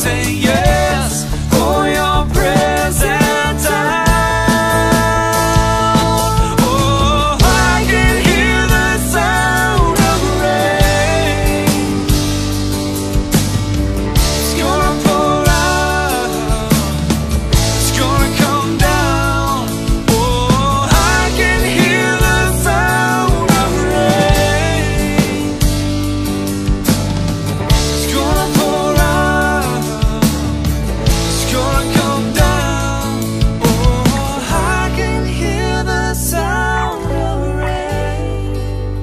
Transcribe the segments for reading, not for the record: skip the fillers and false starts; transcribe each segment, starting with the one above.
say yes for your present time. Oh, I can hear the sound of rain. It's gonna pour out, it's gonna come down. Oh, I can hear the sound of rain. It's gonna pour out, it's gonna come down. Oh, I can hear the sound of rain.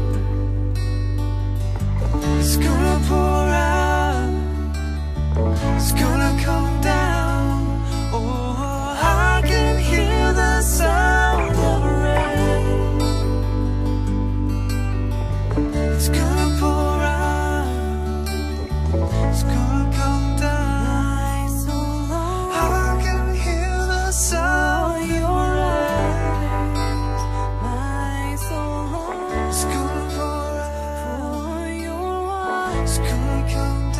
It's gonna pour out, it's gonna come down. Oh, I can hear the sound of rain. It's gonna pour out, it's gonna come down. I can hear the sound of rain. It's gonna pour out, it's gonna come down.